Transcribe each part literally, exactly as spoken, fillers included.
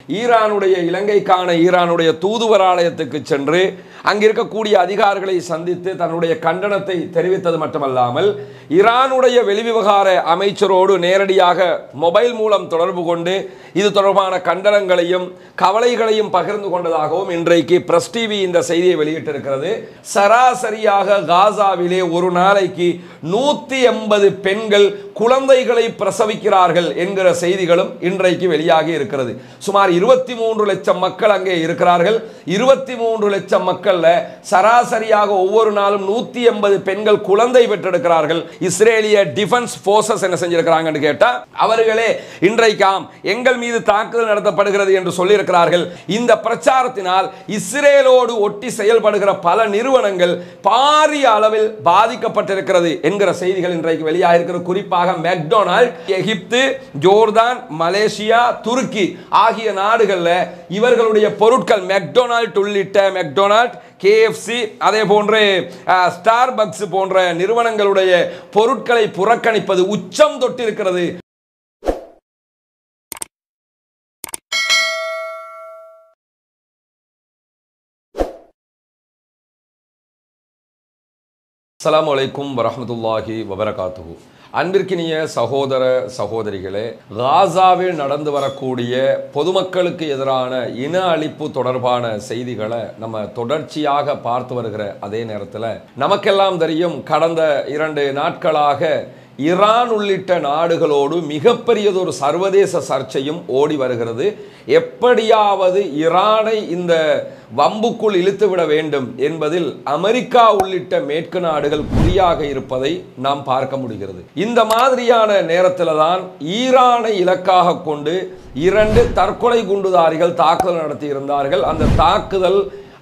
ஈரானுடைய இலங்கைக்கான ஈரானுடைய தூதுவராலயத்துக்கு சென்று அங்கிருக்கக்கூடிய அதிகாரிகளை சந்தித்து தன்னுடைய கண்டனத்தை தெரிவித்தது மட்டுமல்லாமல் ஈரானுடைய வெளிவிவகார அமைச்சரோடு நேரடியாக மொபைல் மூலம் தொடர்பு கொண்டு இது தொடர்பான கண்டனங்களையும் கவலைகளையும் பகிர்ந்து கொண்டதாகவும் இன்றைக்கு பிரஸ் டிவி இந்த செய்தியை வெளியிட்டிருக்கிறது. சராசரியாக காசாவிலே ஒரு நாளைக்கு நூத்தி எண்பது பெண்கள் குழந்தைகளை பிரசவிக்கிறார்கள் என்கிற செய்திகளும் இன்றைக்கு வெளியாகி இருக்கிறது. சுமார் இருபத்தி மூன்று லட்சம் மக்கள் அங்கே இருக்கிறார்கள். இருபத்தி மூன்று லட்சம் மக்கள்ல சராசரியாக ஒவ்வொரு நாளும் நூத்தி எண்பது பெண்கள் குழந்தை பெற்றெடுக்கிறார்கள். இஸ்ரேலிய டிஃபென்ஸ் போர்சஸ் என்ன செஞ்சிருக்கிறாங்கன்னு கேட்டா அவர்களே இன்றைக்காம் எங்கள் மீது தாக்குதல் நடத்தப்படுகிறது என்று சொல்லியிருக்கிறார்கள். இந்த பிரச்சாரத்தினால் இஸ்ரேலோடு ஒட்டி செயல்படுகிற பல நிறுவனங்கள் பாரிய அளவில் பாதிக்கப்பட்டிருக்கிறது என்கிற செய்திகள் இன்றைக்கு வெளியாக இருக்கிற. குறிப்பாக மெக்டொனால்ட், எகிப்து, ஜோர்தான், மலேசியா, துருக்கி ஆகிய நாடுகளில் இவர்களுடைய பொருட்கள் மெக்டொனால்ட் உள்ளிட்ட மெக்டொனால்ட், கேஎஃப்சி அதே போன்ற ஸ்டார்பக்ஸ் போன்ற நிறுவனங்களுடைய பொருட்களை புறக்கணிப்பது உச்சம் தொட்டிருக்கிறது. அஸ்ஸலாமு அலைக்கும் வரஹ்மத்துல்லாஹி வபரகாத்துஹு. அன்பிற்கினிய சகோதர சகோதரிகளே, காசாவில் நடந்து வரக்கூடிய பொதுமக்களுக்கு எதிரான இன அழிப்பு தொடர்பான செய்திகளை நம்ம தொடர்ச்சியாக பார்த்து வருகிற அதே நேரத்தில் நமக்கெல்லாம் தெரியும், கடந்த இரண்டு நாட்களாக ஈரான் உள்ளிட்ட நாடுகளோடு மிகப்பெரியதொரு சர்வதேச சர்ச்சையும் ஓடி வருகிறது. எப்படியாவது ஈரானை இந்த வம்புக்குள் இழுத்துவிட வேண்டும் என்பதில் அமெரிக்கா உள்ளிட்ட மேற்கு நாடுகள் குறியாக இருப்பதை நாம் பார்க்க முடிகிறது. இந்த மாதிரியான நேரத்தில் தான் ஈரானை இலக்காக கொண்டு இரண்டு தற்கொலை குண்டுதாரிகள் தாக்குதல் நடத்தி இருந்தார்கள். அந்த தாக்குதல்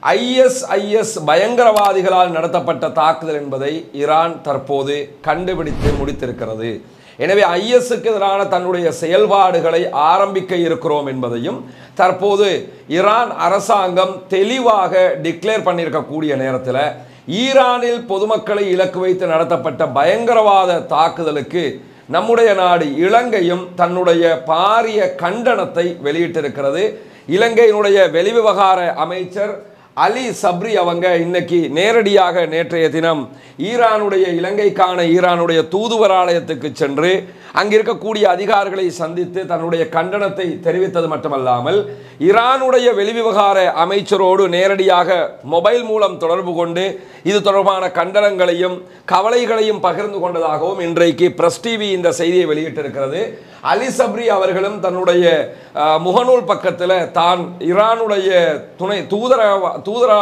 ஐஎஸ்ஐஎஸ் பயங்கரவாதிகளால் நடத்தப்பட்ட தாக்குதல் என்பதை ஈரான் தற்போது கண்டுபிடித்து முடித்திருக்கிறது. எனவே ஐஎஸ்க்கு எதிரான தன்னுடைய செயல்பாடுகளை ஆரம்பிக்க இருக்கிறோம் என்பதையும் தற்போது ஈரான் அரசாங்கம் தெளிவாக டிக்ளேர் பண்ணியிருக்கக்கூடிய நேரத்தில் ஈரானில் பொதுமக்களை இலக்கு வைத்து நடத்தப்பட்ட பயங்கரவாத தாக்குதலுக்கு நம்முடைய நாடு இலங்கையும் தன்னுடைய பாரிய கண்டனத்தை வெளியிட்டிருக்கிறது. இலங்கையினுடைய வெளிவிவகார அமைச்சர் அலி சப்ரி அவங்க இன்னைக்கு நேரடியாக நேற்றைய தினம் ஈரானுடைய இலங்கைக்கான ஈரானுடைய தூதுவராலயத்துக்கு சென்று அங்கிருக்கக்கூடிய அதிகாரிகளை சந்தித்து தன்னுடைய கண்டனத்தை தெரிவித்தது மட்டுமல்லாமல் ஈரானுடைய வெளிவிவகார அமைச்சரோடு நேரடியாக மொபைல் மூலம் தொடர்பு கொண்டு இது தொடர்பான கண்டனங்களையும் கவலைகளையும் பகிர்ந்து கொண்டதாகவும் இன்றைக்கு பிரஸ் டிவி இந்த செய்தியை வெளியிட்டிருக்கிறது. அலி சப்ரி அவர்களும் தன்னுடைய முகநூல் பக்கத்தில் தான் ஈரானுடைய துணை தூதர தூதரா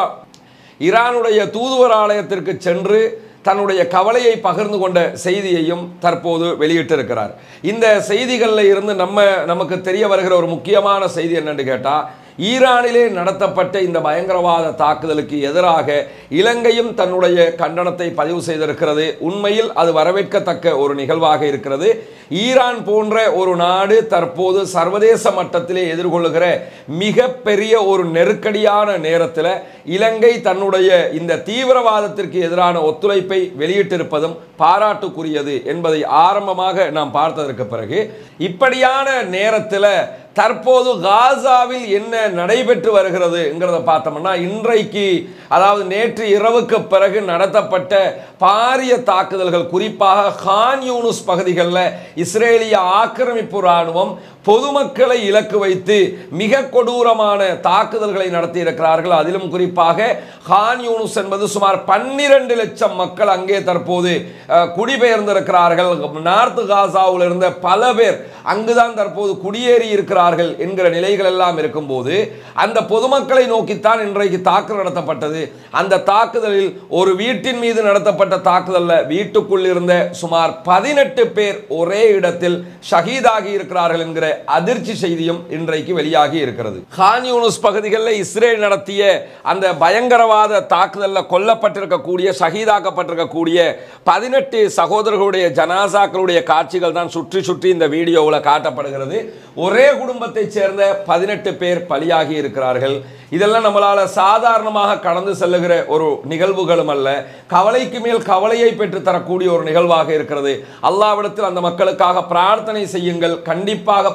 ஈரானுடைய தூதுவராலயத்திற்கு சென்று தன்னுடைய கவலையை பகிர்ந்து கொண்ட செய்தியையும் தற்போது வெளியிட்டிருக்கிறார். இந்த செய்திகளில் இருந்து நம்ம நமக்கு தெரிய வருகிற ஒரு முக்கியமான செய்தி என்னன்னு கேட்டால், ஈரானிலே நடத்தப்பட்ட இந்த பயங்கரவாத தாக்குதலுக்கு எதிராக இலங்கையும் தன்னுடைய கண்டனத்தை பதிவு செய்திருக்கிறது. உண்மையில் அது வரவேற்கத்தக்க ஒரு நிகழ்வாக இருக்கிறது. ஈரான் போன்ற ஒரு நாடு தற்போது சர்வதேச மட்டத்திலே எதிர்கொள்ளுகிற மிகப்பெரிய ஒரு நெருக்கடியான நேரத்தில் இலங்கை தன்னுடைய இந்த தீவிரவாதத்திற்கு எதிரான ஒத்துழைப்பை வெளியிட்டிருப்பதும் பாராட்டுக்குரியது என்பதை ஆரம்பமாக நாம் பார்த்ததற்கு பிறகு இப்படியான நேரத்தில் தற்போது காசாவில் என்ன நடைபெற்று வருகிறதுங்கிறத பார்த்தோம்னா, இன்றைக்கு அதாவது நேற்று இரவுக்கு பிறகு நடத்தப்பட்ட பாரிய தாக்குதல்கள், குறிப்பாக கான் யூனுஸ் பகுதிகளில் இஸ்ரேலிய ஆக்கிரமிப்பு இராணுவம் பொதுமக்களை இலக்கு வைத்து மிக கொடூரமான தாக்குதல்களை நடத்தி இருக்கிறார்கள். அதிலும் குறிப்பாக கான் யூனுஸ் என்பது சுமார் பன்னிரண்டு லட்சம் மக்கள் அங்கே தற்போது குடிபெயர்ந்திருக்கிறார்கள். நார்த் காசாவில் இருந்த பல பேர் அங்குதான் தற்போது குடியேறி இருக்கிறார்கள் என்கிற நிலைகள் எல்லாம் இருக்கும்போது அந்த பொதுமக்களை நோக்கித்தான் இன்றைக்கு தாக்குதல் நடத்தப்பட்டது. அந்த தாக்குதலில் ஒரு வீட்டின் மீது நடத்தப்பட்ட தாக்குதலில் வீட்டுக்குள் இருந்த சுமார் பதினெட்டு பேர் ஒரே இடத்தில் ஷஹீதாகி இருக்கிறார்கள் என்கிற அதிர்ச்சி செய்தியும் இன்றைக்கு வெளியாகி இருக்கிறது. கான் யூனுஸ் பகுதிகளில் இஸ்ரேல் நடத்திய அந்த பயங்கரவாத தாக்குதலில் கொல்லப்பட்டிருக்கக்கூடிய ஷஹீதாக்கப்பட்டிருக்கக்கூடிய பதினெட்டு சகோதரர்களுடைய ஜனாசாக்களுடைய காட்சிகள் தான் சுற்றி சுற்றி இந்த வீடியோவில் காட்டப்படுகிறது. ஒரே குடும்பத்தை சேர்ந்த பதினெட்டு பேர் பலியாகி இருக்கிறார்கள். இதெல்லாம் நம்மளால சாதாரணமாக கடந்து செல்லுகிற ஒரு நிகழ்வுகளும் அல்ல, கவலைக்கு மேல் கவலையை பெற்று தரக்கூடிய ஒரு நிகழ்வாக இருக்கிறது. அல்லாஹ்விடத்தில் அந்த மக்களுக்காக பிரார்த்தனை செய்யுங்கள், கண்டிப்பாக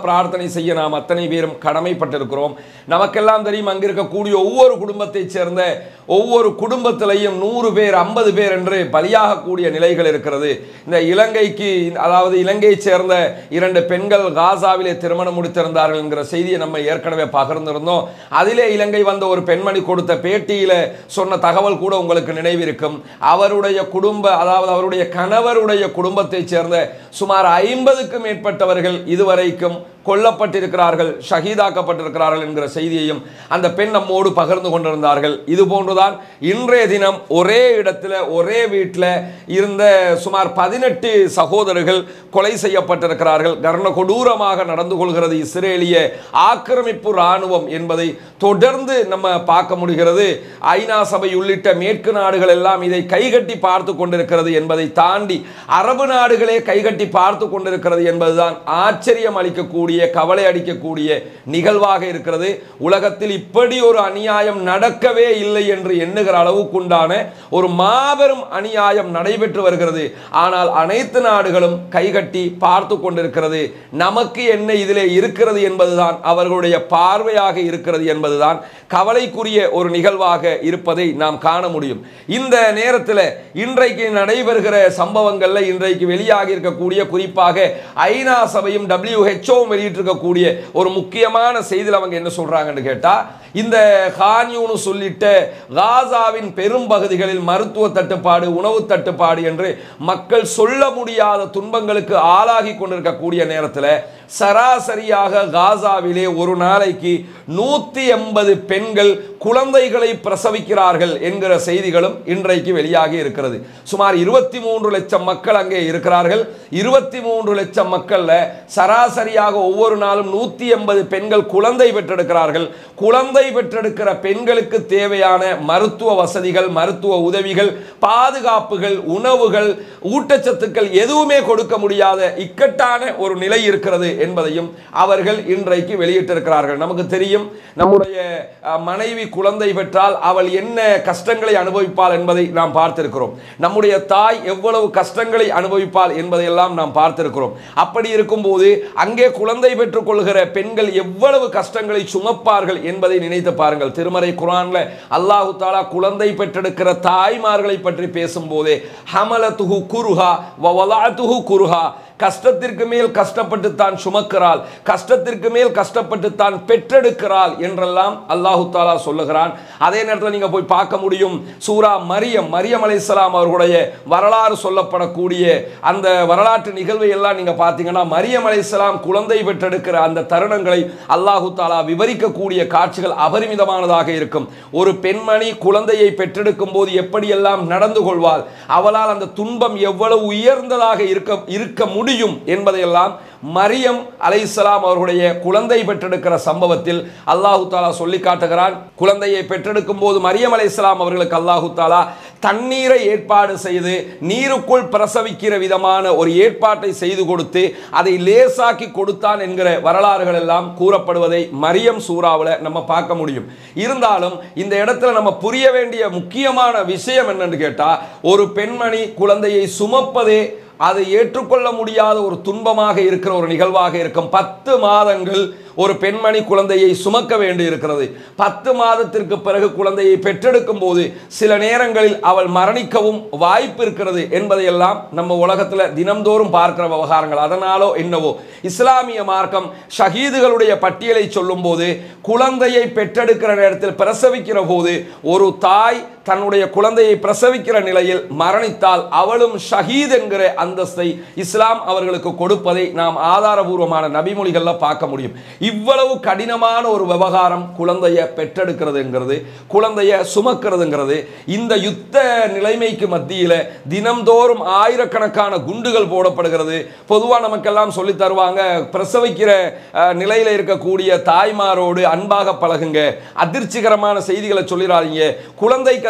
பிரார்த்தனை செய்ய நாம் அத்தனை பேரும் கடமைப்பட்டிருக்கிறோம். நமக்கெல்லாம் தெரியும், அங்கு இருக்கக்கூடிய ஒவ்வொரு குடும்பத்தைச் சேர்ந்த ஒவ்வொரு குடும்பத்திலையும் நூறு பேர் ஐம்பது பேர் என்று பலியாகக்கூடிய நிலைகள் இருக்கிறது. இந்த இலங்கைக்கு, அதாவது இலங்கையைச் சேர்ந்த இரண்டு பெண்கள் காசாவிலே திருமணம் முடித்திருந்தார்கள் என்கிற செய்தியை நம்ம ஏற்கனவே பகிர்ந்திருந்தோம். அதிலே இலங்கை வந்த ஒரு பெண்மணி கொடுத்த பேட்டியில சொன்ன தகவல் கூட உங்களுக்கு நினைவிருக்கும். அவருடைய குடும்ப, அதாவது அவருடைய கணவருடைய குடும்பத்தைச் சேர்ந்த சுமார் ஐம்பதுக்கும் மேற்பட்டவர்கள் இதுவரைக்கும் கொல்லப்பட்டிருக்கிறார்கள், ஷஹீதாக்கப்பட்டிருக்கிறார்கள் என்கிற செய்தியையும் அந்த பெண் நம்மோடு பகிர்ந்து கொண்டிருந்தார்கள். இது போன்றுதான் இன்றைய தினம் ஒரே இடத்துல ஒரே வீட்டில் இருந்த சுமார் பதினெட்டு சகோதரர்கள் கொலை செய்யப்பட்டிருக்கிறார்கள். கர்ண கொடூரமாக நடந்து கொள்கிறது இஸ்ரேலிய ஆக்கிரமிப்பு இராணுவம் என்பதை தொடர்ந்து நம்ம பார்க்க முடிகிறது. ஐநா சபை உள்ளிட்ட மேற்கு நாடுகள் எல்லாம் இதை கைகட்டி பார்த்து கொண்டிருக்கிறது என்பதை தாண்டி அரபு நாடுகளே கைகட்டி பார்த்து கொண்டிருக்கிறது என்பதுதான் ஆச்சரியம் அளிக்கக்கூடிய, கவலை அளிக்கக்கூடிய நிகழ்வாக இருக்கிறது. உலகத்தில் இப்படி ஒரு அநியாயம் நடக்கவே இல்லை என்று எண்ணுகிற அளவுக்குண்டான ஒரு மாபெரும் அநியாயம் நடைபெற்று வருகிறது. ஆனால் அனைத்து நாடுகளும் கைகட்டி பார்த்து கொண்டிருக்கிறது. நமக்கு என்ன இதிலே இருக்கிறது என்பதுதான் அவர்களுடைய பார்வையாக இருக்கிறது என்பதுதான் கவலைக்குரிய ஒரு நிகழ்வாக இருப்பதை நாம் காண முடியும். இந்த நேரத்தில் இன்றைக்கு நடைபெறுகிற சம்பவங்கள்ல இன்றைக்கு வெளியாகி இருக்கக்கூடிய, குறிப்பாக ஐநா சபையும் டபிள்யூஹெச்ஓ வெளியிட்டிருக்கக்கூடிய ஒரு முக்கியமான செய்தியில் அவங்க என்ன சொல்றாங்கன்னு கேட்டா, இந்த கான் யூனிஸ் சொல்லிட்ட காசாவின் பெரும் பகுதிகளில் மருத்துவ தட்டுப்பாடு, உணவு தட்டுப்பாடு என்று மக்கள் சொல்ல முடியாத துன்பங்களுக்கு ஆளாகி கொண்டிருக்கக்கூடிய நேரத்தில் சராசரியாக காசாவிலே ஒரு நாளைக்கு நூத்தி எண்பது பெண்கள் குழந்தைகளை பிரசவிக்கிறார்கள் என்கிற செய்திகளும் இன்றைக்கு வெளியாகி இருக்கிறது. சுமார் இருபத்தி மூன்று லட்சம் மக்கள் அங்கே இருக்கிறார்கள். இருபத்தி மூன்று லட்சம் மக்கள்ல சராசரியாக ஒவ்வொரு நாளும் நூத்தி எண்பது பெண்கள் குழந்தை பெற்றெடுக்கிறார்கள். குழந்தை பெற்றெடுக்கிற பெண்களுக்கு தேவையான மருத்துவ வசதிகள், மருத்துவ உதவிகள், பாதுகாப்புகள், உணவுகள், ஊட்டச்சத்துக்கள் எதுவுமே கொடுக்க முடியாத இக்கட்டான ஒரு நிலை இருக்கிறது என்பதையும் அவர்கள் இன்றைக்கு வெளியிட்டிருக்கிறார்கள். நமக்கு தெரியும், நம்முடைய மனைவி குழந்தை பெற்றால் அவள் என்ன கஷ்டங்களை அனுபவிப்பாள் என்பதை நாம் பார்த்திருக்கிறோம். நம்முடைய தாய் எவ்வளவு கஷ்டங்களை அனுபவிப்பாள் என்பதையெல்லாம் நாம் பார்த்திருக்கிறோம். அப்படி இருக்கும்போது அங்கே குழந்தை பெற்றுக் கொள்கிற பெண்கள் எவ்வளவு கஷ்டங்களை சுமப்பார்கள் என்பதை நினைத்து பாருங்கள். திருமறை குர்ஆன்ல அல்லாஹு தஆலா குழந்தை பெற்றெடுக்கிற தாய்மார்களை பற்றி பேசும்போதே ஹமலத்துஹு குர்ஹா வ வலஅத்துஹு குர்ஹா, கஷ்டத்திற்கு மேல் கஷ்டப்பட்டு தான் சுமக்கிறாள், கஷ்டத்திற்கு மேல் கஷ்டப்பட்டு தான் பெற்றெடுக்கிறாள் என்றெல்லாம் அல்லாஹு தஆலா சொல்லுகிறான். அதே நேரத்தில் நீங்க போய் பார்க்க முடியும், சூரா மரியம், மரியம் அலைஹிஸ்ஸலாம் அவர்களுடைய வரலாறு சொல்லப்படக்கூடிய அந்த வரலாற்று நிகழ்வை எல்லாம் நீங்க பார்த்தீங்கன்னா, மரியம் அலைஹிஸ்ஸலாம் குழந்தை பெற்றெடுக்கிற அந்த தருணங்களை அல்லாஹு தஆலா விவரிக்கக்கூடிய காட்சிகள் அபரிமிதமானதாக இருக்கும். ஒரு பெண்மணி குழந்தையை பெற்றெடுக்கும் போது எப்படியெல்லாம் நடந்து கொள்வாள், அவளால் அந்த துன்பம் எவ்வளவு உயர்ந்ததாக இருக்க இருக்க முடியும் என்பதையெல்லாம் மரியம் அலைஹிஸ்ஸலாம் அவர்களுடைய குழந்தை பெற்றெடுக்கிற சம்பவத்தில் அல்லாஹு தஆலா சொல்லி காட்டுகிறான். குழந்தையை பெற்றெடுக்கும் போது மரியம் அலைஹிஸ்ஸலாம் அவர்களுக்கு அல்லாஹு தஆலா தண்ணீரை ஏற்பாடு செய்து நீருக்குள் பிரசவிக்கிற விதமான ஒரு ஏற்பாட்டை செய்து கொடுத்து அதை லேசாக்கி கொடுத்தான் என்கிற வரலாறுகள் எல்லாம் கூறப்படுவதை மரியம் சூறாவில் நம்ம பார்க்க முடியும். இருந்தாலும் இந்த இடத்துல நம்ம புரிய வேண்டிய முக்கியமான விஷயம் என்னன்னு கேட்டா, ஒரு பெண்மணி குழந்தையை சுமப்பதே அதை ஏற்றுக்கொள்ள முடியாத ஒரு துன்பமாக இருக்கிற ஒரு நிகழ்வாக இருக்கும். பத்து மாதங்கள் ஒரு பெண்மணி குழந்தையை சுமக்க வேண்டி இருக்கிறது. பத்து மாதத்திற்கு பிறகு குழந்தையை பெற்றெடுக்கும் போது சில நேரங்களில் அவள் மரணிக்கவும் வாய்ப்பு இருக்கிறது என்பதையெல்லாம் நம்ம உலகத்தில் தினம்தோறும் பார்க்கிற விவகாரங்கள். அதனாலோ என்னவோ இஸ்லாமிய மார்க்கம் ஷஹீதுகளுடைய பட்டியலை சொல்லும் போது குழந்தையை பெற்றெடுக்கிற நேரத்தில் பிரசவிக்கிற போது ஒரு தாய் தன்னுடைய குழந்தையை பிரசவிக்கிற நிலையில் மரணித்தால் அவளும் ஷஹீத் என்கிற அந்தஸ்தை இஸ்லாம் அவர்களுக்கு கொடுப்பதை நாம் ஆதாரபூர்வமான நபிமொழிகள்ல பார்க்க முடியும். இவ்வளவு கடினமான ஒரு விவகாரம் குழந்தையை பெற்றெடுக்கிறதுங்கிறது, குழந்தையை சுமக்கிறதுங்கிறது. இந்த யுத்த நிலைமைக்கு மத்தியில் தினம்தோறும் ஆயிரக்கணக்கான குண்டுகள் போடப்படுகிறது. பொதுவாக நமக்கெல்லாம் சொல்லி தருவாங்க, பிரசவிக்கிற நிலையில் இருக்கக்கூடிய தாய்மாரோடு அன்பாக பழகுங்க, அதிர்ச்சிகரமான செய்திகளை சொல்லிடாதீங்க, குழந்தைக்கு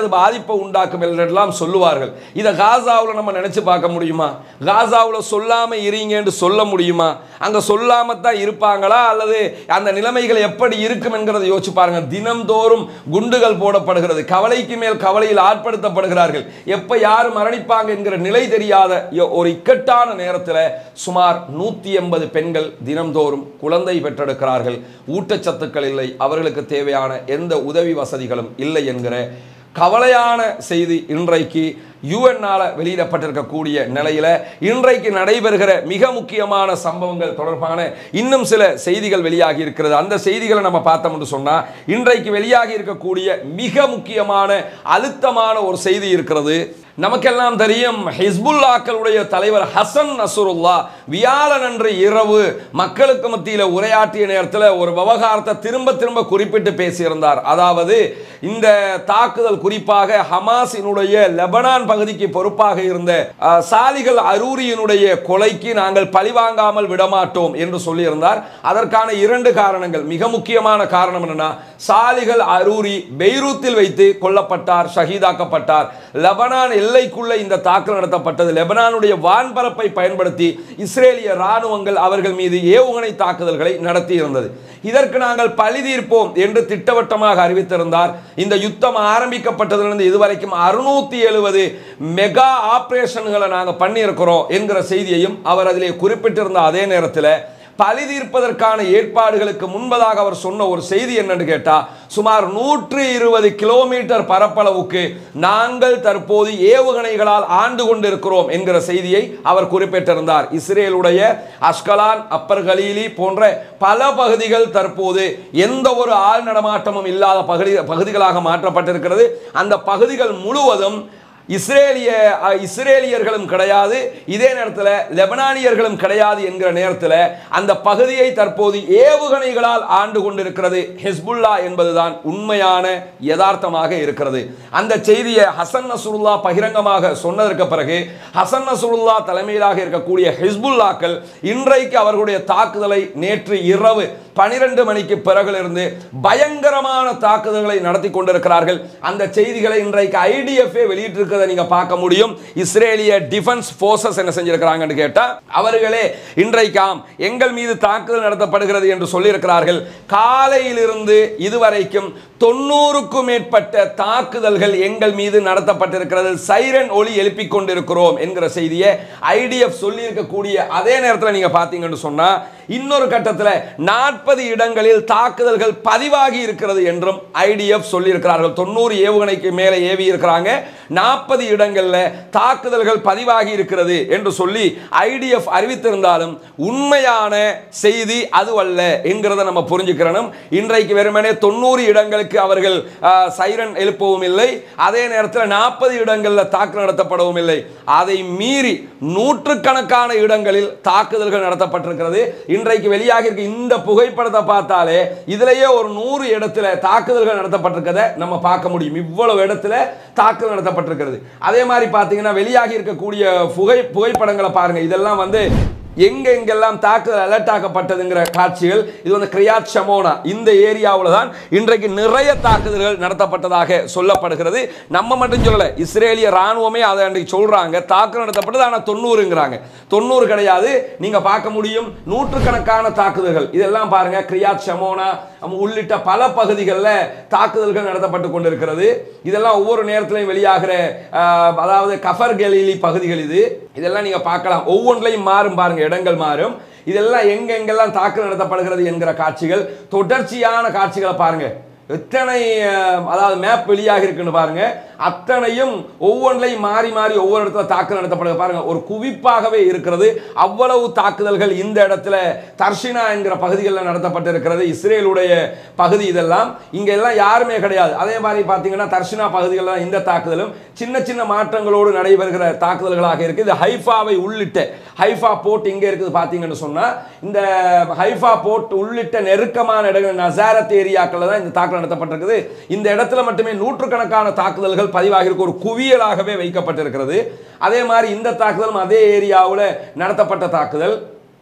அது பாதிப்பை உண்டாக்கும் என்றெல்லாம் சொல்லுவார்கள். இதை காசாவில் நம்ம நினைச்சு பார்க்க முடியுமா? காசாவில் சொல்லாம இருங்கன்னு சொல்ல முடியுமா? அங்க சொல்லாம தான் இருப்பாங்களா அல்லது அந்த நிலைமைகள் எப்படி இருக்கும் என்கிறதை யோசிச்சு பாருங்க. தினம்தோறும் குண்டுகள் போடப்படுகிறது, கவலைக்கு மேல் கவலையில் ஆட்படுத்தப்படுகிறார்கள். எப்ப யார் மரணிப்பாங்க என்கிற நிலை தெரியாத ஒரு இக்கட்டான நேரத்தில் சுமார் நூத்தி எண்பது பெண்கள் தினம்தோறும் குழந்தை பெற்றெடுக்கிறார்கள். ஊட்டச்சத்துக்கள் இல்லை, அவர்களுக்கு தேவையான எந்த உதவி வசதிகளும் இல்லை என்கிற கவலையான செய்தி இன்றைக்கு யுஎன்னால வெளியிடப்பட்டிருக்கக்கூடிய நிலையில இன்றைக்கு நடைபெறுகிற மிக முக்கியமான சம்பவங்கள் தொடர்பான இன்னும் சில செய்திகள் வெளியாகி இருக்கிறது. அந்த செய்திகளை நம்ம பார்த்தோம்னு சொன்னா இன்றைக்கு வெளியாகி இருக்கக்கூடிய மிக முக்கியமான அழுத்தமான ஒரு செய்தி இருக்கிறது. நமக்கெல்லாம் தெரியும், ஹிஸ்புல்லாக்களுடைய தலைவர் ஹசன் நஸ்ருல்லா வியாழன் அன்று இரவு மக்களுக்கு மத்தியில் உரையாற்றிய நேரத்தில் ஒரு விவகாரத்தை திரும்ப திரும்ப குறிப்பிட்டு பேசியிருந்தார். அதாவது இந்த தாக்குதல் குறிப்பாக ஹமாஸினுடைய லெபனான் பகுதிக்கு பொறுப்பாக இருந்த சாலிகள் அரூரியினுடைய கொலைக்கு நாங்கள் பழிவாங்காமல் விடமாட்டோம் என்று சொல்லியிருந்தார். அதற்கான இரண்டு காரணங்கள். மிக முக்கியமான காரணம் என்னன்னா, சாலிகள் அரூரி பெய்ரூத்தில் வைத்து கொல்லப்பட்டார், ஷஹீதாக்கப்பட்டார். லெபனான் எல்லைக்குள்ள இந்த தாக்குதல் நடத்தப்பட்டது. லெபனானுடைய வான்பரப்பை பயன்படுத்தி இஸ்ரேலிய ராணுவங்கள் அவர்கள் மீது ஏவுகணை தாக்குதல்களை நடத்தி இருந்தது. இதற்கு நாங்கள் பழி தீர்ப்போம் என்று திட்டவட்டமாக அறிவித்திருந்தார். இந்த யுத்தம் ஆரம்பிக்கப்பட்டதிலிருந்து இதுவரைக்கும் அறுநூத்தி எழுபது மெகா ஆபரேஷன்களை நாங்கள் பண்ணியிருக்கிறோம் என்கிற செய்தியையும் அவர் அதிலே குறிப்பிட்டிருந்த அதே நேரத்தில் பழி தீர்ப்பதற்கான ஏற்பாடுகளுக்கு முன்பதாக அவர் சொன்ன ஒரு செய்தி என்னன்னு கேட்டா, சுமார் நூற்றி இருபது கிலோமீட்டர் பரப்பளவுக்கு நாங்கள் தற்போது ஏவுகணைகளால் ஆண்டு கொண்டிருக்கிறோம் என்கிற செய்தியை அவர் குறிப்பிட்டிருந்தார். இஸ்ரேலுடைய அஷ்கலான், அப்பர் கலீலி போன்ற பல பகுதிகள் தற்போது எந்த ஒரு ஆள் நடமாட்டமும் இல்லாத பகுதி பகுதிகளாக மாற்றப்பட்டிருக்கிறது. அந்த பகுதிகள் முழுவதும் இஸ்ரேலிய இஸ்ரேலியர்களும் கிடையாது, இதே நேரத்தில் லெபனானியர்களும் கிடையாது என்கிற நேரத்தில் அந்த பகுதியை தற்போது ஏவுகணைகளால் ஆண்டு கொண்டிருக்கிறது ஹிஸ்புல்லா என்பதுதான் உண்மையான யதார்த்தமாக இருக்கிறது. அந்த செய்தியை ஹசன் நஸ்ருல்லா பகிரங்கமாக சொன்னதற்கு பிறகு ஹசன் நஸ்ருல்லா தலைமையிலாக இருக்கக்கூடிய ஹிஸ்புல்லாக்கள் இன்றைக்கு அவர்களுடைய தாக்குதலை நேற்று இரவு பனிரெண்டு மணிக்கு பிறகிலிருந்து பயங்கரமான தாக்குதல்களை நடத்தி கொண்டிருக்கிறார்கள். அந்த செய்திகளை இன்றைக்கு ஐடிஎஃப் வெளியிட்டிருக்க நீங்க பார்க்க முடியும். இஸ்ரேலிய டிஃபென்ஸ் போர்சஸ் என்ன செஞ்சிருக்கிறாங்கன்னு கேட்டா, அவர்களே இன்றைக்காம் எங்கள் மீது தாக்குதல் நடத்தப்படுகிறது என்று சொல்லியிருக்கிறார்கள். காலையிலிருந்து இதுவரைக்கும் தொண்ணூறுக்கும் மேற்பட்ட தாக்குதல்கள் எங்கள் மீது நடத்தப்பட்டிருக்கிறது, சைரன் ஒலி எழுப்பிக் கொண்டிருக்கிறோம் என்கிற செய்தியை ஐடிஎஃப் சொல்லி இருக்கக்கூடிய அதே நேரத்தில் நீங்க பாத்தீங்கன்னு சொன்னா இன்னொரு கட்டத்தில் நாற்பது இடங்களில் தாக்குதல்கள் பதிவாகி இருக்கிறது என்றும் ஐடிஎஃப் சொல்லி இருக்கிறார்கள். தொண்ணூறு ஏவுகணைக்கு மேலே ஏவி இருக்கிறாங்க, நாற்பது இடங்களில் தாக்குதல்கள் பதிவாகி இருக்கிறது என்று சொல்லி ஐடிஎஃப் அறிவித்திருந்தாலும் உண்மையான செய்தி அதுவல்ல என்கிறத நம்ம புரிஞ்சுக்கிறோம். இன்றைக்கு வெறுமனே தொண்ணூறு இடங்களுக்கு அவர்கள் சைரன் எழுப்பவும் இல்லை, அதே நேரத்தில் நாற்பது இடங்களில் தாக்குதல் நடத்தப்படவும் இல்லை. அதை மீறி நூற்றுக்கணக்கான இடங்களில் தாக்குதல்கள் நடத்தப்பட்டிருக்கிறது. இன்றைக்கு வெளியாக இருக்க இந்த புகைப்படத்தை பார்த்தாலே இதிலேயே ஒரு நூறு இடத்துல தாக்குதல்கள் நடத்தப்பட்டிருக்கிறத நம்ம பார்க்க முடியும். இவ்வளவு இடத்துல தாக்குதல் நடத்தப்பட்டிருக்கிறது. அதே மாதிரி பார்த்தீங்கன்னா வெளியாகி இருக்கக்கூடிய புகை புகைப்படங்களை பாருங்க. இதெல்லாம் வந்து எங்க எங்கெல்லாம் தாக்குதல் அலர்ட் ஆக்கப்பட்டதுங்கிற காட்சிகள். இது வந்து கிரியாத் ஷமோனா இந்த ஏரியாவில் தான் இன்றைக்கு நிறைய தாக்குதல்கள் நடத்தப்பட்டதாக சொல்லப்படுகிறது. நம்ம மட்டும் சொல்லல, இஸ்ரேலிய ராணுவமே அதை அன்றைக்கு சொல்றாங்க தாக்குதல் நடத்தப்பட்டது. ஆனால் தொண்ணூறுங்கிறாங்க, தொண்ணூறு கிடையாது. நீங்க பார்க்க முடியும் நூற்றுக்கணக்கான தாக்குதல்கள். இதெல்லாம் பாருங்க, கிரியாத் ஷமோனா உள்ளிட்ட பல பகுதிகளில் தாக்குதல்கள் நடத்தப்பட்டு கொண்டிருக்கிறது. இதெல்லாம் ஒவ்வொரு நேரத்திலையும் வெளியாகிற அதாவது கஃபர் கலீலி பகுதிகள். இது இதெல்லாம் நீங்க பார்க்கலாம், ஒவ்வொன்றிலையும் மாறும் பாருங்க, இடங்கள் மாறும். இதெல்லாம் எங்க எங்கெல்லாம் தாக்குதல் நடத்தப்படுகிறது என்கிற காட்சிகள், தொடர்ச்சியான காட்சிகளை பாருங்க. எத்தனை அதாவது மேப் வெளியாக இருக்குன்னு பாருங்க. அத்தனையும் ஒவ்வொன்றையும் மாறி மாறி ஒவ்வொரு இடத்துல தாக்குதல் நடத்தப்படுது பாருங்க. ஒரு குவிப்பாகவே இருக்கிறது. அவ்வளவு தாக்குதல்கள் இந்த இடத்துல தர்ஷினா என்கிற பகுதிகளில் நடத்தப்பட்டிருக்கிறது. இஸ்ரேலுடைய பகுதி இதெல்லாம். இங்க எல்லாம் யாருமே கிடையாது. அதே மாதிரி பார்த்தீங்கன்னா தர்ஷினா பகுதிகளில் இந்த தாக்குதலும் சின்ன சின்ன மாற்றங்களோடு நடைபெறுகிற தாக்குதல்களாக இருக்கு. இது ஹைஃபாவை உள்ளிட்ட ஹைஃபா போர்ட் இங்கே இருக்குது பார்த்தீங்கன்னு சொன்னா, இந்த ஹைஃபா போர்ட் உள்ளிட்ட நெருக்கமான இடங்கள் நசாரத் ஏரியாக்கள் தான் இந்த தாக்குதல் நடத்தப்பட்டிருக்குது. இந்த இடத்துல மட்டுமே நூற்றுக்கணக்கான தாக்குதல்கள் பதிவாகி இருக்கு, ஒரு குவியலாகவே வைக்கப்பட்டிருக்கிறது. அதே மாதிரி இந்த தாக்குதலும் அதே ஏரியாவில் நடத்தப்பட்ட தாக்குதல்.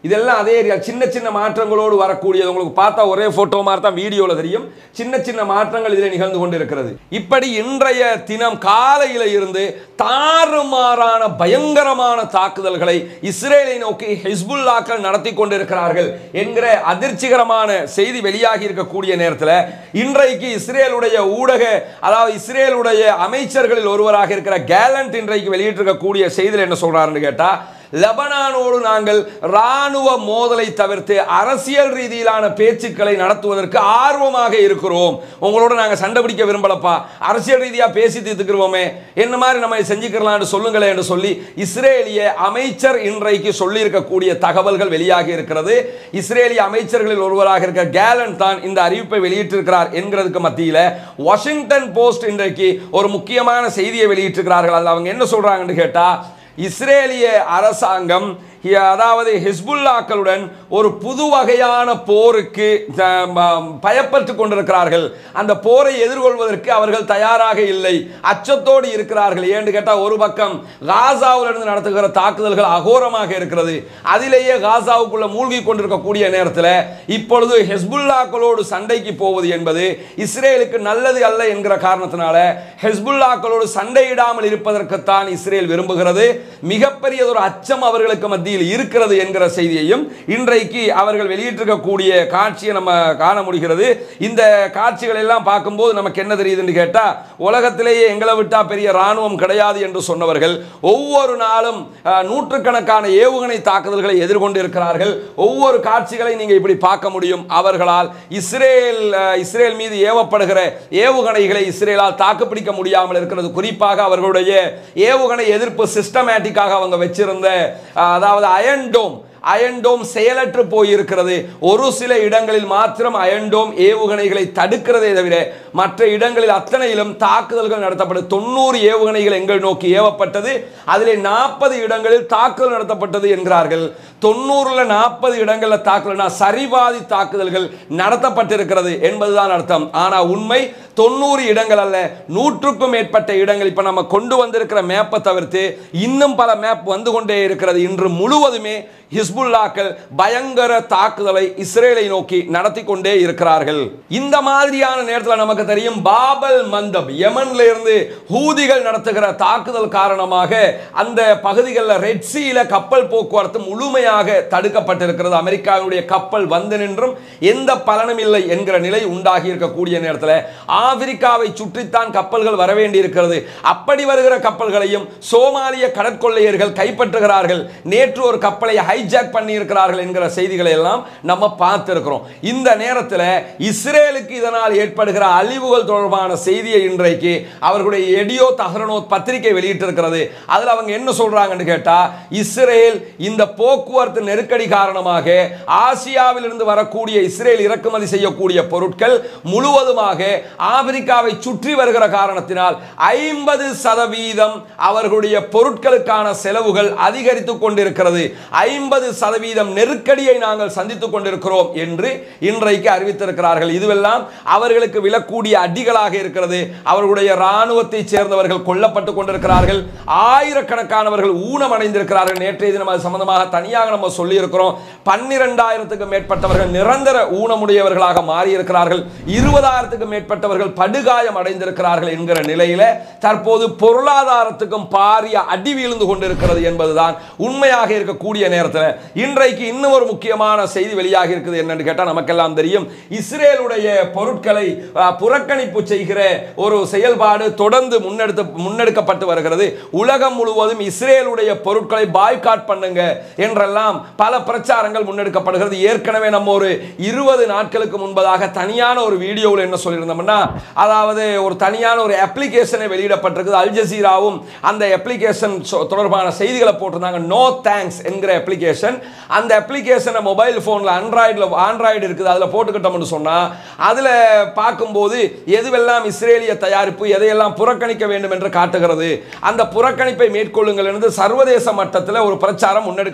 இதெல்லாம் அதே ஏரியா, சின்ன சின்ன மாற்றங்களோடு வரக்கூடியது. உங்களுக்கு பார்த்தா ஒரே போட்டோ மாதிரி தான் வீடியோவில் தெரியும். சின்ன சின்ன மாற்றங்கள் இதில் நிகழ்ந்து கொண்டு இருக்கிறது. இப்படி இன்றைய தினம் காலையில் இருந்து தாறுமாறான பயங்கரமான தாக்குதல்களை இஸ்ரேலை நோக்கி ஹிஸ்புல்லாக்கள் நடத்தி கொண்டிருக்கிறார்கள் என்கிற அதிர்ச்சிகரமான செய்தி வெளியாகி இருக்கக்கூடிய நேரத்தில் இன்றைக்கு இஸ்ரேலுடைய ஊடக, அதாவது இஸ்ரேலுடைய அமைச்சர்களில் ஒருவராக இருக்கிற கேலண்ட் இன்றைக்கு வெளியிட்டிருக்கக்கூடிய செய்தியில் என்ன சொல்றாருன்னு கேட்டா, லெபனானோடு நாங்கள் இராணுவ மோதலை தவிர்த்து அரசியல் ரீதியிலான பேச்சுக்களை நடத்துவதற்கு ஆர்வமாக இருக்கிறோம். உங்களோட நாங்கள் சண்டை பிடிக்க விரும்பலப்பா, அரசியல் ரீதியாக பேசி தீர்த்துக்கிறோமே, என்ன மாதிரி நம்ம செஞ்சுக்கலாம் சொல்லுங்களேன் என்று சொல்லி இஸ்ரேலிய அமைச்சர் இன்றைக்கு சொல்லியிருக்கக்கூடிய தகவல்கள் வெளியாகி இருக்கிறது. இஸ்ரேலிய அமைச்சர்களில் ஒருவராக இருக்கிற கேலண்ட் தான் இந்த அறிவிப்பை வெளியிட்டிருக்கிறார் என்கிறதுக்கு மத்தியில் வாஷிங்டன் போஸ்ட் இன்றைக்கு ஒரு முக்கியமான செய்தியை வெளியிட்டிருக்கிறார்கள். அதில் அவங்க என்ன சொல்றாங்கன்னு கேட்டா, இஸ்ரேலிய அரசாங்கம் அதாவது ஹிஸ்புல்லாக்களுடன் ஒரு புது வகையான போருக்கு பயப்பட்டு கொண்டிருக்கிறார்கள். அந்த போரை எதிர்கொள்வதற்கு அவர்கள் தயாராக இல்லை, அச்சத்தோடு இருக்கிறார்கள். ஏன்னு கேட்டால் ஒரு பக்கம் காசாவிலிருந்து நடத்துகிற தாக்குதல்கள் அகோரமாக இருக்கிறது. அதிலேயே காசாவுக்குள்ள மூழ்கி கொண்டிருக்கக்கூடிய நேரத்தில் இப்பொழுது ஹிஸ்புல்லாக்களோடு சண்டைக்கு போவது என்பது இஸ்ரேலுக்கு நல்லது அல்ல என்கிற காரணத்தினால ஹிஸ்புல்லாக்களோடு சண்டையிடாமல் இருப்பதற்குத்தான் இஸ்ரேல் விரும்புகிறது. மிகப்பெரியதொரு அச்சம் அவர்களுக்கு மத்தியில் இருக்கிறது என்கிற செய்தியையும் இன்றைக்கு அவர்கள் வெளியிட்டிருக்கக்கூடிய காட்சியை நம்ம காண முடிகிறது. இந்த காட்சிகள் எல்லாம் பார்க்கும்போது நமக்கு என்ன தெரியுதுன்னு கேட்டா, உலகத்திலேயே எங்களை விட்டா பெரிய ராணுவம் கிடையாது என்று சொன்னவர்கள் ஒவ்வொரு நாளும் நூற்றுக்கணக்கான ஏவுகணை தாக்குதல்களை எதிர்கொண்டு இருக்கிறார்கள். ஒவ்வொரு காட்சிகளை நீங்க இப்படி பார்க்க முடியும். அவர்களால் இஸ்ரேல் இஸ்ரேல் மீது ஏவப்படுகிற ஏவுகணைகளை இஸ்ரேலால் தாக்குப்பிடிக்க முடியாமல் இருக்கிறது. குறிப்பாக அவர்களுடைய ஏவுகணை எதிர்ப்பு சிஸ்டமேட்டிக்காக அவங்க வச்சிருந்த அதாவது அயன்டோம் அயன்டோம் செயலற்று போயிருக்கிறது. ஒரு சில இடங்களில் மாத்திரம் அயன்டோம் ஏவுகணைகளை தடுக்கிறதே தவிர மற்ற இடங்களில் அத்தனையிலும் தாக்குதல்கள் நடத்தப்பட்டது. தொண்ணூறு ஏவுகணைகள் எங்கள் நோக்கி ஏவப்பட்டது, அதில் நாற்பது இடங்களில் தாக்குதல் நடத்தப்பட்டது என்கிறார்கள். தொண்ணூறுல நாற்பது இடங்களில் தாக்குதல் சரிவாதி தாக்குதல்கள் நடத்தப்பட்டிருக்கிறது என்பதுதான் அர்த்தம். ஆனா உண்மை தொண்ணூறு இடங்கள் அல்ல, நூற்றுக்கும் மேற்பட்ட இடங்கள். இப்ப நம்ம கொண்டு வந்திருக்கிற மேப்பை தவிர்த்து இன்னும் பல மேப் வந்து கொண்டே இருக்கிறது. இன்று முழுவதுமே ஹிஸ்புல்லாக்கள் பயங்கர தாக்குதலை இஸ்ரேலை நோக்கி நடத்தி கொண்டே இருக்கிறார்கள். இந்த மாதிரியான நேரத்தில் நமக்கு தெரியும், பாபல் மந்தப் யமன்ல இருந்து ஹூதிகள் நடத்துகிற தாக்குதல் காரணமாக அந்த பகுதிகளில் ரெட் சீல கப்பல் போக்குவரத்து முழுமையாக தடுக்கப்பட்டிருக்கிறது. அமெரிக்காவுடைய கப்பல் வந்து நின்றும் எந்த பலனும் இல்லை என்கிற நிலை உண்டாகி இருக்கக்கூடிய நேரத்தில் ஆப்பிரிக்காவை சுற்றித்தான் கப்பல்கள் வர வேண்டி இருக்கிறது. அப்படி வருகிற கப்பல்களையும் சோமாலிய கடற்கொள்ளையர்கள் கைப்பற்றுகிறார்கள். நேற்று ஒரு கப்பலை ஹைஜாக் பண்ணி இருக்கிறார்கள் என்கிற செய்திகளை எல்லாம் நம்ம பார்த்திருக்கிறோம். இந்த நேரத்தில் இஸ்ரேலுக்கு இதனால் ஏற்படுகிற அழிவுகள் தொடர்பான செய்தியை இன்றைக்கு அவர்களுடைய எடியோ தஹ்ரனோத் பத்திரிகை வெளியிட்டிருக்கிறது. அதில் அவங்க என்ன சொல்றாங்கன்னு கேட்டா, இஸ்ரேல் இந்த போக்குவரத்து நெருக்கடி காரணமாக ஆசியாவில் இருந்து வரக்கூடிய இஸ்ரேல் இறக்குமதி செய்யக்கூடிய பொருட்கள் முழுவதுமாக ஆப்பிரிக்காவை சுற்றி வருகிற காரணத்தினால் ஐம்பது சதவீதம் அவர்களுடைய பொருட்களுக்கான செலவுகள் அதிகரித்துக் கொண்டிருக்கிறது. ஐம்பது சதவீதம் நெருக்கடியை நாங்கள் சந்தித்துக் கொண்டிருக்கிறோம் என்று இன்றைக்கு அறிவித்திருக்கிறார்கள். இதுவெல்லாம் அவர்களுக்கு விழக்கூடிய அடிகளாக இருக்கிறது. அவர்களுடைய ராணுவத்தை சேர்ந்தவர்கள் கொல்லப்பட்டுக் கொண்டிருக்கிறார்கள். ஆயிரக்கணக்கானவர்கள் ஊனமடைந்திருக்கிறார்கள். நேற்றைய தினம் அது சம்பந்தமாக தனியாக நம்ம சொல்லி இருக்கிறோம். பன்னிரண்டாயிரத்துக்கு மேற்பட்டவர்கள் நிரந்தர ஊனமுடையவர்களாக மாறியிருக்கிறார்கள். இருபதாயிரத்துக்கு மேற்பட்டவர்கள் படுகாயம் அடைந்திருக்கிறார்கள் என்கிற நிலையில தற்போது பொருளாதாரத்துக்கும் பாரிய அடி வீழ்ந்து கொண்டிருக்கிறது என்பதுதான் உண்மையாக இருக்கக்கூடிய நேரத்தில் இன்றைக்கு இன்னும் ஒரு முக்கியமான செய்தி வெளியாக இருக்குது. என்னன்னு கேட்டால், நமக்கெல்லாம் தெரியும், இஸ்ரேலுடைய பொருட்களை புறக்கணிப்பு செய்கிற ஒரு செயல்பாடு தொடர்ந்து முன்னெடுத்து முன்னெடுக்கப்பட்டு வருகிறது. உலகம் முழுவதும் இஸ்ரேலுடைய பொருட்களை பாய்காட் பண்ணுங்க என்றெல்லாம் பல பிரச்சாரங்கள் முன்னெடுக்கப்படுகிறது. ஏற்கனவே நம்ம ஒரு இருபது நாட்களுக்கு முன்பதாக தனியான ஒரு வீடியோவில் என்ன சொல்லியிருந்தோம்னா, அதாவது ஒரு தனியான ஒரு அப்ளிகேஷனை வெளியிடப்பட்டிருக்குது. அல் ஜசீராவும் அந்த அப்ளிகேஷன் தொடர்பான செய்திகளை போட்டிருந்தாங்க. நோ தேங்க்ஸ் என்கிற அப்ளிகேஷன். அந்த அப்ளிகேஷனை மொபைல் போன்ல ஆண்ட்ராய்டில் ஆண்ட்ராய்டு இருக்குது, அதில் போட்டுக்கிட்டோம்னு சொன்னா அதில் பார்க்கும்போது எதுவெல்லாம் இஸ்ரேலிய தயாரிப்பு, எதையெல்லாம் புறக்கணிக்க வேண்டும் என்று காட்டுகிறது. அந்த புறக்கணிப்பை மேற்கொள்ளுங்கள் என்று சர்வதேச மட்டத்தில் ஒரு பிரச்சாரம் முன்னெடுக்கப்பட்டு கொண்டிருக்கிறது.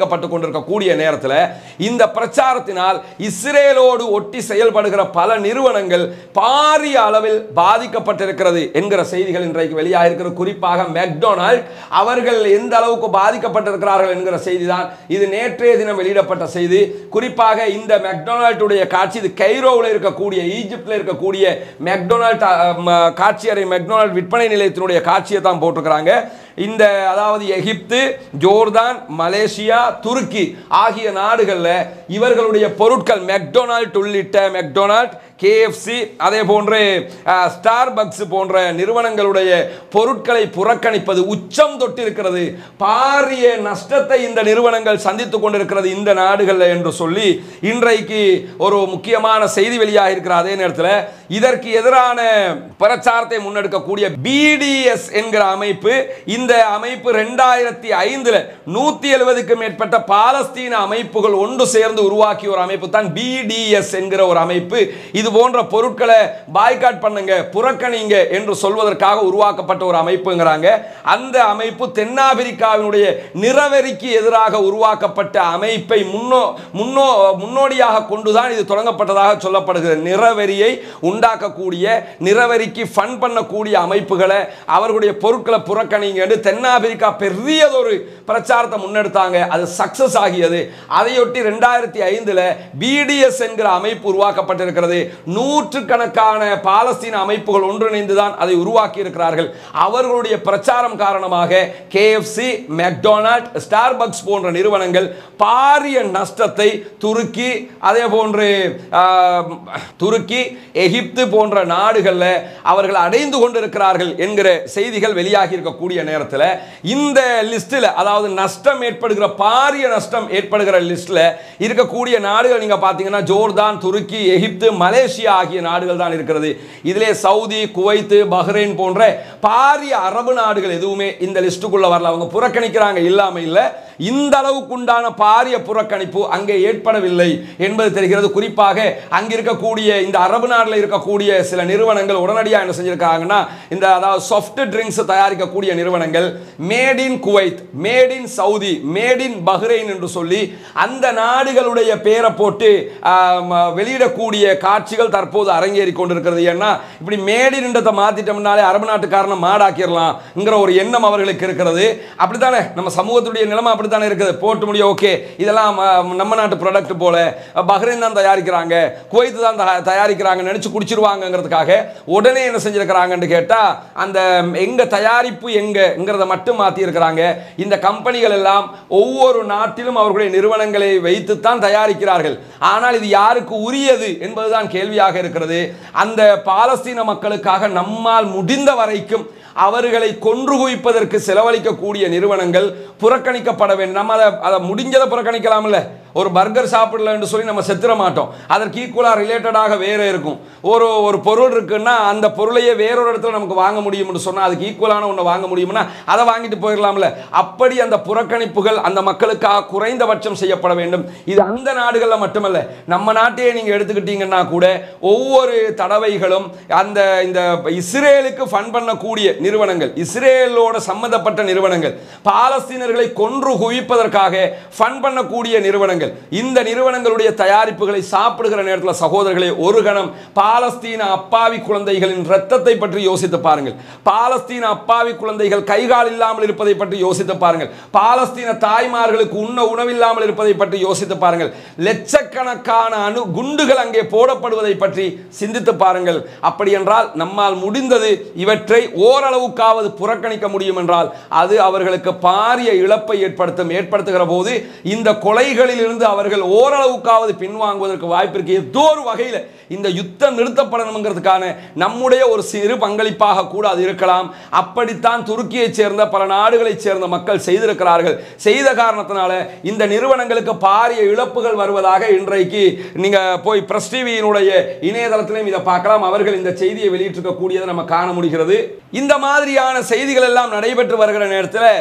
கொண்டிருக்கக்கூடிய நேரத்தில் இந்த பிரச்சாரத்தினால் இஸ்ரேலோடு ஒட்டி செயல்படுகிற பல நிறுவனங்கள் பாரிய அளவில் பாதிக்கப்பட்டிருக்கிறது என்கிற செய்திகள் இன்றைக்கு வெளியாக இருக்கிற. குறிப்பாக மெக்டொனால்ட் அவர்கள் எந்த அளவுக்கு பாதிக்கப்பட்டிருக்கிறார்கள் என்கிற செய்தி தான் இது. நேற்றைய தினம் வெளியிடப்பட்ட செய்தி. குறிப்பாக இந்த மெக்டொனால்டுடைய காட்சி, இது கைரோவில் இருக்கக்கூடிய ஈஜிப்டில் இருக்கக்கூடிய மெக்டொனால்ட் காட்சி அறை, மெக்டொனால்ட் விற்பனை நிலையத்தினுடைய காட்சியை தான் போட்டிருக்கிறாங்க. இந்த அதாவது எகிப்து, ஜோர்தான், மலேசியா, துருக்கி ஆகிய நாடுகளில் இவர்களுடைய பொருட்கள் மெக்டொனால்ட் உள்ளிட்ட மெக்டொனால்ட், கேஎஃப்சி, அதே போன்று ஸ்டார்பக்ஸ் போன்ற நிறுவனங்களுடைய பொருட்களை புறக்கணிப்பது உச்சம் தொட்டிருக்கிறது. பாரிய நஷ்டத்தை இந்த நிறுவனங்கள் சந்தித்துக் கொண்டிருக்கிறது இந்த நாடுகளில் என்று சொல்லி இன்றைக்கு ஒரு முக்கியமான செய்தி வெளியாக இருக்கிற. அதே நேரத்தில் இதற்கு எதிரான பிரச்சாரத்தை முன்னெடுக்கக்கூடிய பிடிஎஸ் என்கிற அமைப்பு, இந்த அமைப்பு இரண்டாயிரத்தி ஐந்துல நூத்தி எழுபதுக்கு மேற்பட்ட பாலஸ்தீன அமைப்புகள் ஒன்று சேர்ந்து உருவாக்கிய ஒரு அமைப்பு தான் பிடிஎஸ் என்கிற ஒரு அமைப்பு. இது போன்ற பொருட்களை பாய்காட் பண்ணுங்க, புறக்கணிங்க என்று சொல்வதற்காக உருவாக்கப்பட்ட ஒரு அமைப்புங்கிறாங்க. அந்த அமைப்பு தென்னாப்பிரிக்காவினுடைய நிறவெறிக்கு எதிராக உருவாக்கப்பட்ட அமைப்பை முன்னோ முன்னோ முன்னோடியாக கொண்டுதான் இது தொடங்கப்பட்டதாக சொல்லப்படுகிறது. நிறவெறியை உண்டாக்கக்கூடிய, நிறவெறிக்கு ஃபண்ட் பண்ணக்கூடிய அமைப்புகளை, அவர்களுடைய பொருட்களை புறக்கணிங்க என்று தென்னாப்பிரிக்கா பெரியதொரு பிரச்சாரத்தை முன்னெடுத்தாங்க. அது சக்சஸ் ஆகியது. அதையொட்டி இரண்டாயிரத்தி ஐந்துல பிடிஎஸ் என்கிற அமைப்பு உருவாக்கப்பட்டிருக்கிறது. நூற்றுக்கணக்கான பாலஸ்தீன அமைப்புகள் ஒன்றிணைந்துதான் அதை உருவாக்கி இருக்கிறார்கள். அவர்களுடைய பிரச்சாரம் காரணமாக கேஎஃப்சி, மெக்டொனால்ட், ஸ்டார்பக்ஸ் போன்ற நிறுவனங்கள் பாரிய நஷ்டத்தை துருக்கி, அதே போன்று துருக்கி, எகிப்து போன்ற நாடுகளில் அவர்கள் அடைந்து கொண்டிருக்கிறார்கள் என்கிற செய்திகள் வெளியாகி இருக்கக்கூடிய நேரத்தில் இந்த லிஸ்டில், அதாவது நஷ்டம் ஏற்படுகிற பாரிய நஷ்டம் ஏற்படுகிற லிஸ்டில் இருக்கக்கூடிய நாடுகள் நீங்க பார்த்தீங்கன்னா ஜோர்தான், துருக்கி, எகிப்து, மலேசியா ஆகிய நாடுகள் தான் இருக்கிறது. இதிலே சவுதி, குவைத், பஹ்ரைன் போன்ற பாரிய அரபு நாடுகள் எதுவுமே இந்த லிஸ்டுக்குள்ள வரல. அவங்க புறக்கணிக்கிறாங்க, இல்லாம இல்லை. இந்த அளவுக்கு உண்டான பாரிய புறக்கணிப்பு அங்கே ஏற்படவில்லை என்பது தெரிகிறது. குறிப்பாக அங்க இருக்கக்கூடிய இந்த அரபு நாட்டில் இருக்கக்கூடிய சில நிறுவனங்கள் உடனடியாக என்ன செஞ்சிருக்காங்கன்னா, இந்த அதாவது சாஃப்ட் ட்ரிங்க்ஸ் தயாரிக்கக்கூடிய நிறுவனங்கள் made in Kuwait, made in Saudi, made in Bahrain என்று சொல்லி அந்த நாடுகளுடைய பெயரை போட்டு வெளியிடக்கூடிய காட்சிகள் தற்போது அரங்கேறி கொண்டிருக்கிறது. ஏன்னா இப்படி மேட் இன் என்றதை மாத்திட்டோம்னாலே அரபு நாட்டுக்காரனை மாடாக்கிடலாம்ங்கிற ஒரு எண்ணம் அவர்களுக்கு இருக்கிறது. அப்படித்தானே நம்ம சமூகத்துடைய நிலைமை அப்படி தானே இருக்குது. போட்டு முடியும், ஓகே இதெல்லாம் நம்ம நாட்டு ப்ராடக்ட் போல, பஹ்ரைன் தான் தயாரிக்கிறாங்க, குவைத் தான் தயாரிக்கிறாங்க நினைச்சு குடிச்சிருவாங்கிறதுக்காக உடனே என்ன செஞ்சிருக்கிறாங்கன்னு கேட்டா அந்த எங்க தயாரிப்பு எங்கங்கிறத மட்டும் மாத்தி இருக்கிறாங்க. இந்த கம்பெனிகள் எல்லாம் ஒவ்வொரு நாட்டிலும் அவர்களுடைய நிறுவனங்களை வைத்து தான் தயாரிக்கிறார்கள். ஆனால் இது யாருக்கு உரியது என்பதுதான் கேள்வியாக இருக்கிறது. அந்த பாலஸ்தீன மக்களுக்காக நம்மால் முடிந்த வரைக்கும் அவர்களை கொன்று குவிப்பதற்கு செலவழிக்கக்கூடிய நிறுவனங்கள் புறக்கணிக்கப்பட வேண்டும். நம்ம அதை அதை முடிஞ்சதை புறக்கணிக்கலாம்ல. ஒரு பர்கர் சாப்பிடலன்னு சொல்லி நம்ம செத்துற மாட்டோம். அதற்கு ஈக்குவலா ரிலேட்டடாக வேற இருக்கும். ஒரு ஒரு பொருள் இருக்குன்னா அந்த பொருளையே வேறொரு இடத்துல நமக்கு வாங்க முடியும்னு சொன்னா அதுக்கு ஈக்குவலான ஒன்று வாங்க முடியும்னா அதை வாங்கிட்டு போயிடலாம்ல. அப்படி அந்த புறக்கணிப்புகள் அந்த மக்களுக்காக குறைந்தபட்சம் செய்யப்பட வேண்டும். இது அந்த நாடுகளில் மட்டுமல்ல, நம்ம நாட்டையே நீங்க எடுத்துக்கிட்டீங்கன்னா கூட ஒவ்வொரு தடவைகளும் அந்த இந்த இஸ்ரேலுக்கு ஃபண்ட் பண்ணக்கூடிய நிறுவனங்கள், இஸ்ரேலோட சம்பந்தப்பட்ட நிறுவனங்கள், பாலஸ்தீனர்களை கொன்று குவிப்பதற்காக ஃபண்ட் பண்ணக்கூடிய நிறுவனங்கள், இந்த நிறுவனங்களுடைய தயாரிப்புகளை சாப்பிடுகிற நேரத்தில் சகோதரர்களே, ஒரு கணம் பாலஸ்தீன அப்பாவி குழந்தைகளின் இரத்தத்தை பற்றி யோசித்து பாருங்கள். பாலஸ்தீன அப்பாவி குழந்தைகள் கைகால் இல்லாமல் இருப்பதை பற்றி யோசித்து பாருங்கள். பாலஸ்தீன தாய்மார்களுக்கு உண்ண உணவில்லாமல் இருப்பதை பற்றி யோசித்து பாருங்கள். லட்சக்கணக்கான அணு குண்டுகள் அங்கே போடப்படுவதை பற்றி சிந்தித்து பாருங்கள். அப்படி என்றால் நம்மால் முடிந்தது இவற்றை ஓரளவுக்காவது புறக்கணிக்க முடியும் என்றால் அது அவர்களுக்கு பாரிய இழப்பை ஏற்படுத்தும். ஏற்படுத்துகிற போது இந்த கொலைகளில் இருந்து அவர்கள் ஓரளவுக்காவது பின்வாங்குவதற்கு வாய்ப்பு இருக்கு. ஏதோ ஒரு வகையில் இந்த யுத்தம் நிறுத்தப்படணுங்கிறதுக்கான நம்முடைய ஒரு சிறு பங்களிப்பாக கூட அது இருக்கலாம். அப்படித்தான் துருக்கியைச் சேர்ந்த பல நாடுகளைச் சேர்ந்த மக்கள் செய்திருக்கிறார்கள். செய்த காரணத்தினால இந்த நிறுவனங்களுக்கு பாரிய இழப்புகள் வருவதாக இன்றைக்கு நீங்க போய் பிரஸ் டிவியினுடைய இணையதளத்திலும் இதை பார்க்கலாம். அவர்கள் இந்த செய்தியை வெளியிட்டிருக்கக்கூடியதை நம்ம காண முடிகிறது. இந்த மாதிரியான செய்திகள் எல்லாம் நடைபெற்று வருகிற நேரத்தில்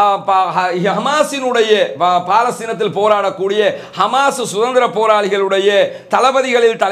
ஹமாஸினுடைய பாலஸ்தீனத்தில் போராடக்கூடிய ஹமாஸ் சுதந்திர போராளிகளுடைய தளபதிகளில் தலைவர்களில்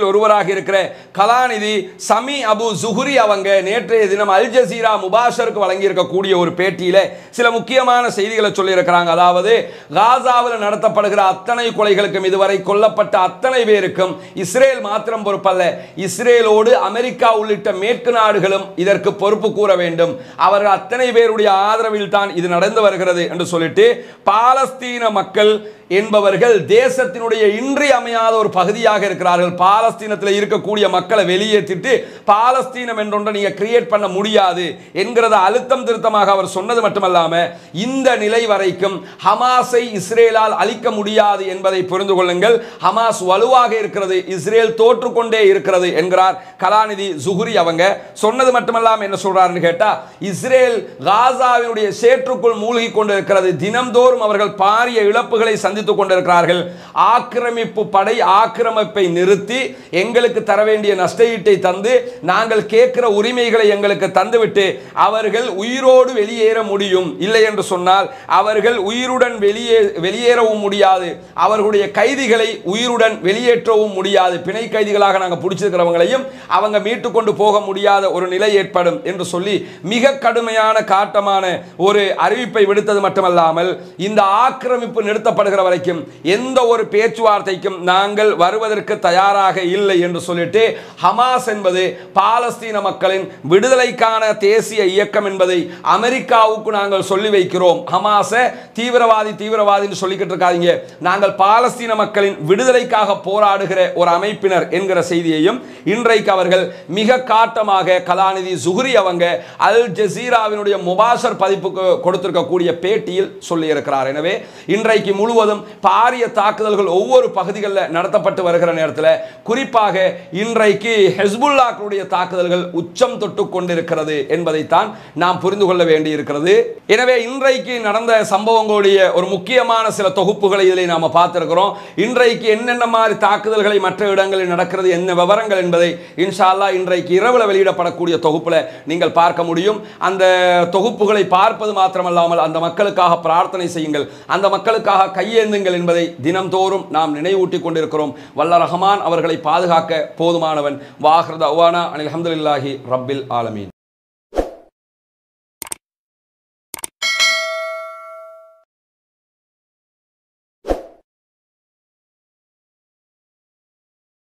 நிபுணர்களில் ஒருவராக இருக்கிற கலாநிதி சமி அபு ஜுஹுரி அவங்க நேற்றைய தினம் அல் ஜசீரா முபாஷருக்கு வழங்கி இருக்கக்கூடிய ஒரு பேட்டியில சில முக்கியமான செய்திகளை சொல்லி இருக்கிறாங்க. அதாவது காசாவில் நடத்தப்படுகிற அத்தனை கொலைகளுக்கும் இதுவரை கொல்லப்பட்ட அத்தனை பேருக்கும் இஸ்ரேல் மாத்திரம் பொறுப்பல்ல, இஸ்ரேலோடு அமெரிக்கா உள்ளிட்ட மேற்கு நாடுகளும் இதற்கு பொறுப்பு கூற வேண்டும். அவர்கள் அத்தனை பேருடைய ஆதரவில் தான் இது நடந்து வருகிறது என்று சொல்லிட்டு பாலஸ்தீன மக்கள் என்பவர்கள் தேசத்தினுடைய இன்றியமையாத ஒரு பகுதியாக இருக்கிறார்கள். பாலஸ்தீனத்தில் இருக்கக்கூடிய மக்களை வெளியேற்றிட்டு பாலஸ்தீனம் என்றொன்றை நீங்க கிரியேட் பண்ண முடியாது என்கிறத அழுத்தம் திருத்தமாக அவர் சொன்னது மட்டுமல்லாம இந்த நிலை வரைக்கும் ஹமாஸை இஸ்ரேலால் அழிக்க முடியாது என்பதை புரிந்து கொள்ளுங்கள். ஹமாஸ் வலுவாக இருக்கிறது, இஸ்ரேல் தோற்றுக்கொண்டே இருக்கிறது என்கிறார் கலாநிதி ஜுஹுரி. அவங்க சொன்னது மட்டுமல்லாம என்ன சொல்றாருன்னு கேட்டா, இஸ்ரேல் காசாவினுடைய சேற்றுக்குள் மூழ்கி கொண்டிருக்கிறது, தினம்தோறும் அவர்கள் பாரிய இழப்புகளை சந்தித்துக் கொண்டிருக்கிறார்கள். ஆக்கிரமிப்பு படை ஆக்கிரமிப்பை நிறுத்தி எங்களுக்கு தர வேண்டிய நஷ்டஈட்டை தந்து நாங்கள் கேட்கிற உரிமைகளை எங்களுக்கு தந்துவிட்டு அவர்கள் உயிரோடு வெளியேற முடியும், இல்லை என்று சொன்னால் அவர்கள் உயிருடன் வெளியே வெளியேறவும் முடியாது, அவர்களுடைய கைதிகளை உயிருடன் வெளியேற்றவும் முடியாது, பிணை கைதிகளாக நாங்கள் பிடிச்சிருக்கிறவங்களையும் அவங்க மீட்டு கொண்டு போக முடியாத ஒரு நிலை ஏற்படும் என்று சொல்லி மிக கடுமையான காட்டமான ஒரு அறிவிப்பை விடுத்தது மட்டுமல்லாமல் இந்த ஆக்கிரமிப்பு நிறுத்தப்படுகிற வரைக்கும் எந்த ஒரு பேச்சுவார்த்தைக்கும் நாங்கள் வருவதற்கு தயாராக இல்லை என்று சொல்லிட்டு ஹமாஸ் என்பது பாலஸ்தீன மக்களின் விடுதலைக்கான தேசிய இயக்கம் என்பதை அமெரிக்காவுக்கு நாங்கள் சொல்லி வைக்கிறோம். ஹமாஸ தீவிரவாதி தீவிரவாதி சொல்லிக்கிட்டு இருக்காதீங்க, நாங்கள் பாலஸ்தீன மக்களின் விடுதலைக்காக போராடுகிற ஒரு அமைப்பினர் என்கிற செய்தியையும் இன்றைக்கு அவர்கள் மிக காட்டமாக கலாநிதி ஜுஹுரி அவங்க அல் ஜசீராவினுடைய முபாஷர் பதிப்புக்கு கொடுத்திருக்கக்கூடிய பேட்டியில் சொல்லி இருக்கிறார். எனவே இன்றைக்கு முழுவதும் பாரிய தாக்குதல்கள் ஒவ்வொரு பகுதிகளில் நடத்தப்பட்டு வருகிற நேரத்தில் குறிப்பாக இன்றைக்கு ஹெஸ்புல்லாஹ்வுடைய தாக்குதல்கள் உச்சம் தொட்டு கொண்டிருக்கிறது என்பதைத்தான் நாம் புரிந்து கொள்ள வேண்டி இருக்கிறது. எனவே இன்றைக்கு நடந்த சம்பவங்களுடைய ஒரு முக்கியமான சில தொகுப்புகளை இதில் நாம் பார்த்திருக்கிறோம். இன்றைக்கு என்னென்ன மாதிரி தாக்குதல்களை மற்ற இடங்களில் நடக்கிறது, என்ன விவரங்கள் என்பதை இன்ஷா அல்லாஹ் இன்றைக்கு இரவில் வெளியிடப்படக்கூடிய தொகுப்பில் நீங்கள் பார்க்க முடியும். அந்த தொகுப்புகளை பார்ப்பது மாத்திரமல்லாமல் அந்த மக்களுக்காக பிரார்த்தனை செய்யுங்கள், அந்த மக்களுக்காக கையேந்துங்கள் என்பதை தினம்தோறும் நாம் நினைவூட்டிக் கொண்டிருக்கிறோம். வல்ல ரஹ்மான் அவர்களை பாதுகாக்க போதுமானவன். வாஹ்ரு தஅவானா அனில் ஹம்துலில்லாஹி ரப்பில் ஆலமீன்.